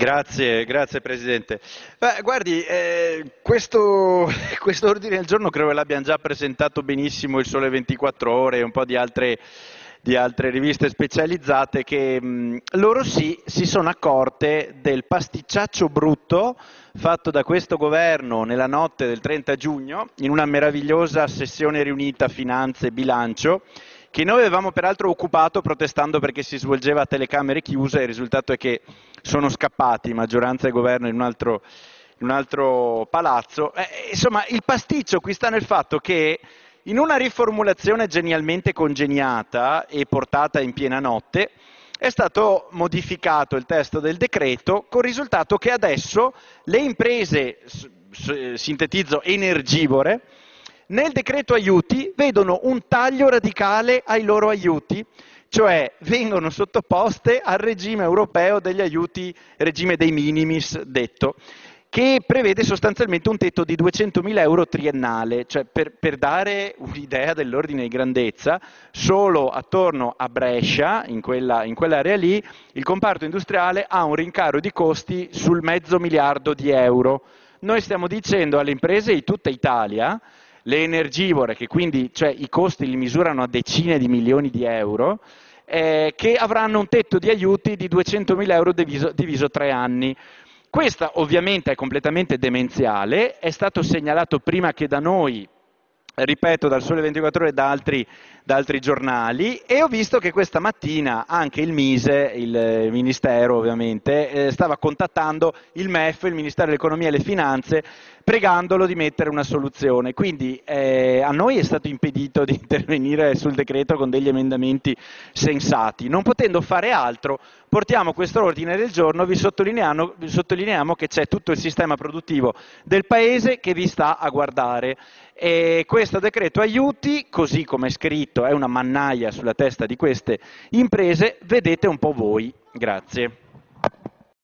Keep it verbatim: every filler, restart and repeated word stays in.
Grazie, grazie Presidente. Beh, guardi, eh, questo, questo ordine del giorno credo che l'abbiamo già presentato benissimo il Sole ventiquattro Ore e un po' di altre, di altre riviste specializzate che mh, loro sì si sono accorte del pasticciaccio brutto fatto da questo governo nella notte del trenta giugno in una meravigliosa sessione riunita Finanze e Bilancio che noi avevamo peraltro occupato protestando perché si svolgeva a telecamere chiuse e il risultato è che sono scappati maggioranza e governo in un altro, in un altro palazzo. Eh, insomma, il pasticcio qui sta nel fatto che in una riformulazione genialmente congegnata e portata in piena notte è stato modificato il testo del decreto con il risultato che adesso le imprese, sintetizzo, energivore, nel decreto aiuti vedono un taglio radicale ai loro aiuti, cioè vengono sottoposte al regime europeo degli aiuti, regime dei minimis detto, che prevede sostanzialmente un tetto di duecentomila euro triennale, cioè per, per dare un'idea dell'ordine di grandezza, solo attorno a Brescia, in quella, in quell'area lì, il comparto industriale ha un rincaro di costi sul mezzo miliardo di euro. Noi stiamo dicendo alle imprese di tutta Italia, le energivore, che quindi cioè, i costi li misurano a decine di milioni di euro, eh, che avranno un tetto di aiuti di duecentomila euro diviso, diviso tre anni. Questa ovviamente è completamente demenziale, è stato segnalato prima che da noi, ripeto, dal Sole ventiquattro Ore e da altri, da altri giornali, e ho visto che questa mattina anche il Mise, il Ministero ovviamente, eh, stava contattando il M E F, il Ministero dell'Economia e delle Finanze, pregandolo di mettere una soluzione. Quindi eh, a noi è stato impedito di intervenire sul decreto con degli emendamenti sensati. Non potendo fare altro, portiamo questo ordine del giorno, vi sottolineiamo, vi sottolineiamo che c'è tutto il sistema produttivo del Paese che vi sta a guardare. E questo decreto aiuti, così come è scritto, è una mannaia sulla testa di queste imprese, vedete un po' voi. Grazie.